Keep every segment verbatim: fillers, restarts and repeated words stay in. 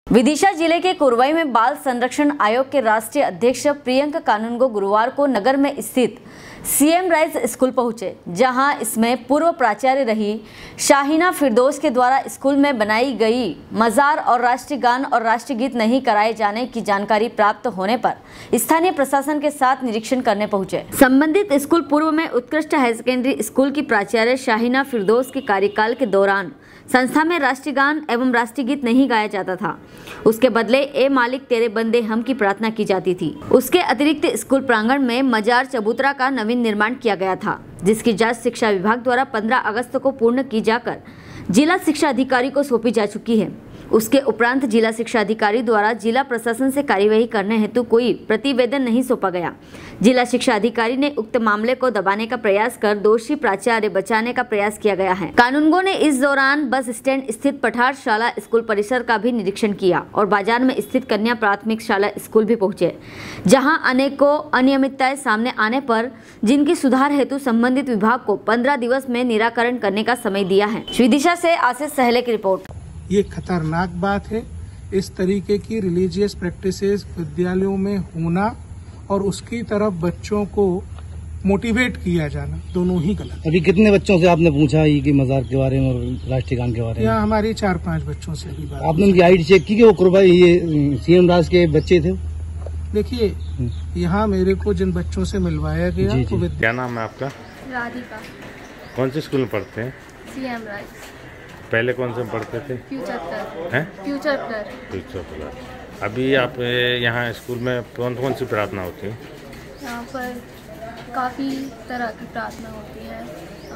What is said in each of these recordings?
विदिशा जिले के कुरवाई में बाल संरक्षण आयोग के राष्ट्रीय अध्यक्ष प्रियंका कानूनगो गुरुवार को नगर में स्थित सीएम राइस स्कूल पहुंचे, जहां इसमें पूर्व प्राचार्य रही शाहीना फिरदौस के द्वारा स्कूल में बनाई गई मजार और राष्ट्रीय गान और राष्ट्रीय गीत नहीं कराए जाने की जानकारी प्राप्त होने पर स्थानीय प्रशासन के साथ निरीक्षण करने पहुंचे। संबंधित स्कूल पूर्व में उत्कृष्ट हायर सेकेंडरी स्कूल की प्राचार्य शाहीना फिरदौस के कार्यकाल के दौरान संस्था में राष्ट्रीय गान एवं राष्ट्रीय गीत नहीं गाया जाता था। उसके बदले ए मालिक तेरे बंदे हम की प्रार्थना की जाती थी। उसके अतिरिक्त स्कूल प्रांगण में मजार चबूतरा का नवीन निर्माण किया गया था, जिसकी जांच शिक्षा विभाग द्वारा पंद्रह अगस्त को पूर्ण की जाकर जिला शिक्षा अधिकारी को सौंपी जा चुकी है। उसके उपरांत जिला शिक्षा अधिकारी द्वारा जिला प्रशासन से कार्यवाही करने हेतु कोई प्रतिवेदन नहीं सौंपा गया। जिला शिक्षा अधिकारी ने उक्त मामले को दबाने का प्रयास कर दोषी प्राचार्य बचाने का प्रयास किया गया है। कानूनगो ने इस दौरान बस स्टैंड स्थित पठार शाला स्कूल परिसर का भी निरीक्षण किया और बाजार में स्थित कन्या प्राथमिक शाला स्कूल भी पहुंचे, जहां अनेकों अनियमितताएं सामने आने पर जिनकी सुधार हेतु संबंधित विभाग को पंद्रह दिवस में निराकरण करने का समय दिया है। विदिशा से आशीष सहले की रिपोर्ट। ये खतरनाक बात है। इस तरीके की रिलीजियस प्रैक्टिसेस विद्यालयों में होना और उसकी तरफ बच्चों को मोटिवेट किया जाना, दोनों ही गलत। अभी कितने बच्चों से आपने पूछा ये कि मजार के बारे में और राष्ट्रीय गान के बारे में? यहाँ हमारी चार पांच बच्चों से भी बात। आपने उनकी आईडी चेक की कि वो कुरबाई ये सीएम राज के बच्चे थे? देखिए, यहाँ मेरे को जिन बच्चों से मिलवाया गया जी, जी। क्या नाम है आपका? राधिका। कौन से स्कूल में पढ़ते हैं? CM rise. पहले कौन से में पढ़ते थे? Future plus. हैं? Future plus. Future plus. अभी आप यहाँ स्कूल में कौन कौन सी प्रार्थना होती है? यहाँ पर काफ़ी तरह की प्रार्थना होती है,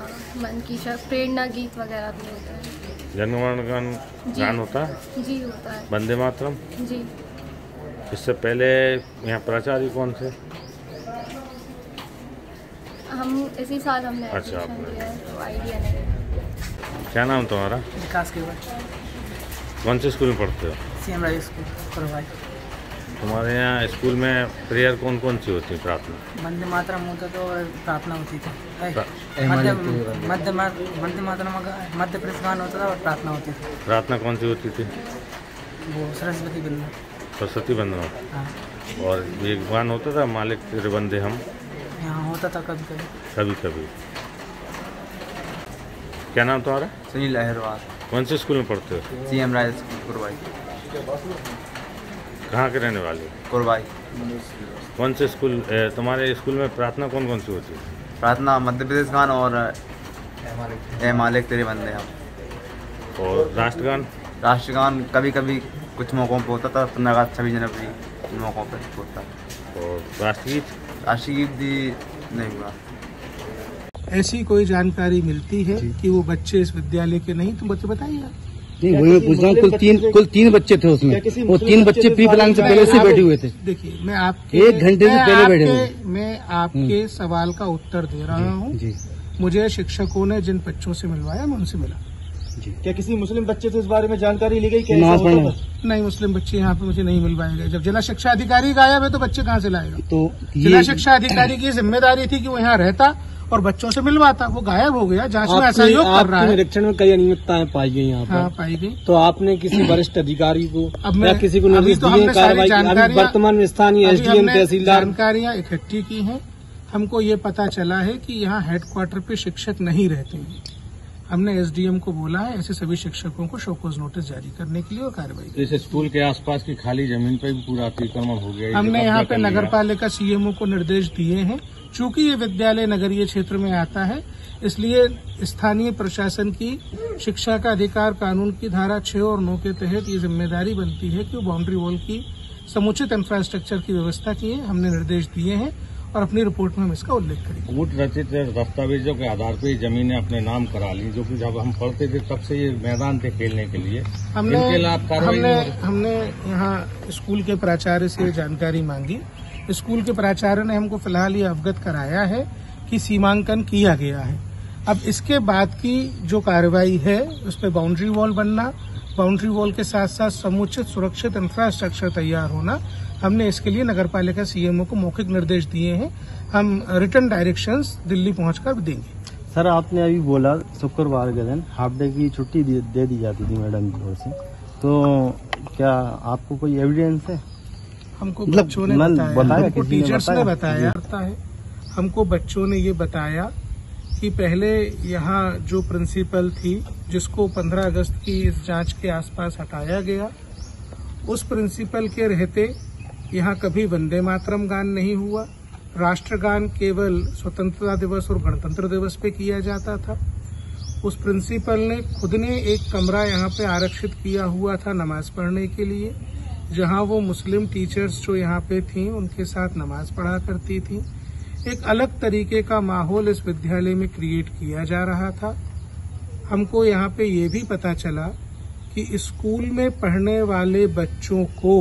मन की प्रेरणा गीत वगैरह भी होते हैं। जनगण गान गान होता है? जी होता है। वंदे मातरम? जी। इससे पहले यहाँ प्राचार्य कौन थे? हम इसी साल हमने अच्छा, एडमिशन लिया है, तो आइडिया नहीं। क्या नाम तुम्हारा? विकास के बाद। कौन से स्कूल में पढ़ते हो? CM rise school Kurwai. तुम्हारे यहाँ स्कूल में प्रेयर कौन कौन सी होती है? प्रार्थना वंदे मातरम होता तो प्रार्थना होती थी। मध्य मध्य वंदे मातरम मध्य प्रदेश गान होता था और प्रार्थना होती थी। प्रार्थना कौन सी होती थी? वो सरस्वती वंदना। सरस्वती वंदना। हाँ। और ये गान होता था मालिक तेरे बंदे हम? यहाँ होता था कभी कभी। कभी कभी। क्या नाम तुम्हारा? सुनील अहरवाल। कौन से स्कूल में पढ़ते हो? CM rise Kurwai. कहाँ के रहने वाले? कुरवाई। कौन से स्कूल तुम्हारे स्कूल में प्रार्थना कौन कौन सी होती है? प्रार्थना मध्य प्रदेश गान और ए मालिक तेरे बंदे हम। और राष्ट्रगान? राष्ट्रगान कभी कभी कुछ मौक़ों पे होता था, पंद्रह अगस्त छब्बीस जनवरी इन मौक़ों पे होता है। और राष्ट्रीय गीत? राष्ट्रीय गीत भी नहीं हुआ। ऐसी कोई जानकारी मिलती है कि वो बच्चे इस विद्यालय के नहीं, तो बच्चे बताइए। नहीं, वही मैं पूछ रहा हूँ। कुल तीन कुल तीन बच्चे थे उसमें, वो तीन बच्चे प्री प्लान से पहले से बैठे हुए थे। देखिए, मैं आपके एक घंटे से पहले बैठे हुए। मैं आपके सवाल का उत्तर दे रहा हूँ। मुझे शिक्षकों ने जिन बच्चों से मिलवाया मैं उनसे मिला। क्या किसी मुस्लिम बच्चे से इस बारे में जानकारी ली गई? नहीं, मुस्लिम बच्चे यहाँ पे मुझे नहीं मिलवाए गए। जब जिला शिक्षा अधिकारी गायब है तो बच्चे कहाँ से लाएगा? तो जिला शिक्षा अधिकारी की जिम्मेदारी थी कि वो यहाँ रहता और बच्चों से मिलवाता। वो गायब हो गया। जांच में ऐसा योग कर रहा है। निरीक्षण में कई अनियमितताएं पाई गई यहाँ पर। हाँ, पाई गई। तो आपने किसी वरिष्ठ अधिकारी को अब मैं किसी को निर्देश दिए कार्रवाई? वर्तमान में स्थानीय एसडीएम तहसीलदार जानकारियाँ इकट्ठी की हैं। हमको ये पता चला है कि यहाँ हेडक्वार्टर पे शिक्षक नहीं रहते हैं। हमने एसडीएम को बोला है ऐसे सभी शिक्षकों को शोकॉज नोटिस जारी करने के लिए और कार्रवाई। तो इस स्कूल के आसपास की खाली जमीन पर भी पूरा अतिक्रमण हो गया। हमने यहाँ पे नगर पालिका सीएमओ को निर्देश दिए हैं। चूंकि ये विद्यालय नगरीय क्षेत्र में आता है, इसलिए स्थानीय प्रशासन की शिक्षा का अधिकार कानून की धारा छह और नौ के तहत ये जिम्मेदारी बनती है कि वो बाउंड्री वॉल की समुचित इंफ्रास्ट्रक्चर की व्यवस्था की है। हमने निर्देश दिए हैं और अपनी रिपोर्ट में हम इसका उल्लेख करेंगे। कूट रचित दस्तावेजों के आधार पर जमीनें अपने नाम करा ली, जो कि जब हम पढ़ते थे तब से ये मैदान थे खेलने के लिए। हमने हमने हमने यहाँ स्कूल के प्राचार्य से जानकारी मांगी। स्कूल के प्राचार्य ने हमको फिलहाल ये अवगत कराया है कि सीमांकन किया गया है। अब इसके बाद की जो कार्रवाई है उस पर बाउंड्री वॉल बनना, बाउंड्री वॉल के साथ साथ समुचित सुरक्षित इंफ्रास्ट्रक्चर तैयार होना, हमने इसके लिए नगरपालिका सीएमओ को मौखिक निर्देश दिए हैं। हम रिटर्न डायरेक्शंस दिल्ली पहुंचकर देंगे। सर, आपने अभी बोला शुक्रवार के दिन हाफ डे की छुट्टी दे दी जाती थी मैडम की ओर से, तो क्या आपको कोई एविडेंस है? हमको मतलब बच्चों ने मन- बताया, बताया, हमको किसी ने टीचर्स ने बताया? बताया बताया है। हमको बच्चों ने ये बताया कि पहले यहाँ जो प्रिंसिपल थी, जिसको पंद्रह अगस्त की इस जांच के आसपास हटाया गया, उस प्रिंसिपल के रहते यहाँ कभी वंदे मातरम गान नहीं हुआ। राष्ट्रगान केवल स्वतंत्रता दिवस और गणतंत्र दिवस पे किया जाता था। उस प्रिंसिपल ने खुद ने एक कमरा यहाँ पे आरक्षित किया हुआ था नमाज पढ़ने के लिए, जहाँ वो मुस्लिम टीचर्स जो यहाँ पे थीं उनके साथ नमाज पढ़ा करती थी। एक अलग तरीके का माहौल इस विद्यालय में क्रिएट किया जा रहा था। हमको यहाँ पे ये भी पता चला कि स्कूल में पढ़ने वाले बच्चों को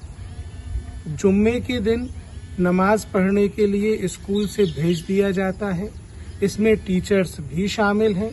जुम्मे के दिन नमाज पढ़ने के लिए स्कूल से भेज दिया जाता है। इसमें टीचर्स भी शामिल हैं।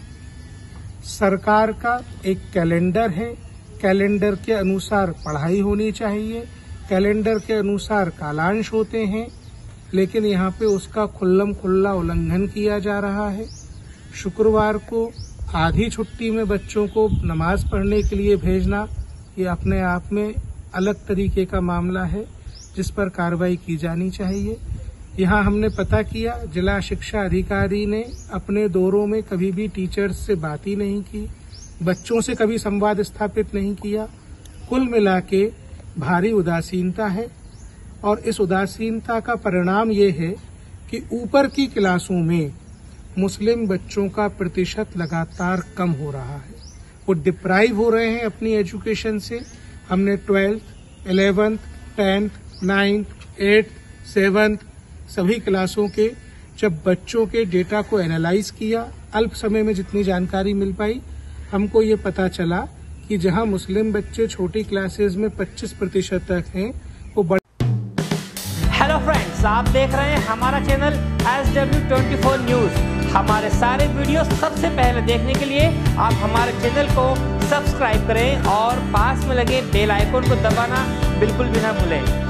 सरकार का एक कैलेंडर है, कैलेंडर के अनुसार पढ़ाई होनी चाहिए, कैलेंडर के अनुसार कालांश होते हैं, लेकिन यहाँ पे उसका खुल्लम खुल्ला उल्लंघन किया जा रहा है। शुक्रवार को आधी छुट्टी में बच्चों को नमाज पढ़ने के लिए भेजना ये अपने आप में अलग तरीके का मामला है, जिस पर कार्रवाई की जानी चाहिए। यहाँ हमने पता किया, जिला शिक्षा अधिकारी ने अपने दौरों में कभी भी टीचर्स से बात ही नहीं की, बच्चों से कभी संवाद स्थापित नहीं किया। कुल मिला के भारी उदासीनता है और इस उदासीनता का परिणाम ये है कि ऊपर की क्लासों में मुस्लिम बच्चों का प्रतिशत लगातार कम हो रहा है। वो डिप्राइव हो रहे हैं अपनी एजुकेशन से। हमने twelfth, eleventh, tenth, ninth, eighth, seventh सभी क्लासों के जब बच्चों के डेटा को एनालाइज किया, अल्प समय में जितनी जानकारी मिल पाई, हमको ये पता चला कि जहां मुस्लिम बच्चे छोटी क्लासेस में पच्चीस प्रतिशत तक हैं, वो बड़े। हेलो फ्रेंड्स, आप देख रहे हैं हमारा channel S W twenty four news. हमारे सारे वीडियो सबसे पहले देखने के लिए आप हमारे चैनल को सब्सक्राइब करें और पास में लगे बेल आइकन को दबाना बिल्कुल भी ना भूलें।